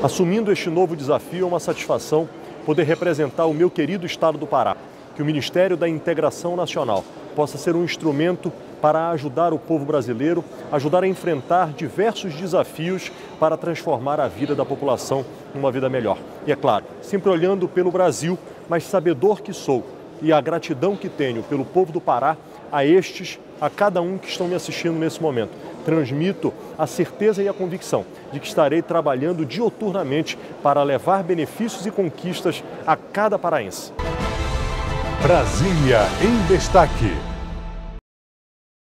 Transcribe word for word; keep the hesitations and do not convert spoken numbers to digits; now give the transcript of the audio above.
Assumindo este novo desafio, é uma satisfação poder representar o meu querido estado do Pará, que o Ministério da Integração Nacional possa ser um instrumento para ajudar o povo brasileiro, ajudar a enfrentar diversos desafios para transformar a vida da população numa vida melhor. E é claro, sempre olhando pelo Brasil, mas sabedor que sou e a gratidão que tenho pelo povo do Pará, a estes, a cada um que estão me assistindo nesse momento. Transmito a certeza e a convicção de que estarei trabalhando dioturnamente para levar benefícios e conquistas a cada paraense. Brasília em Destaque.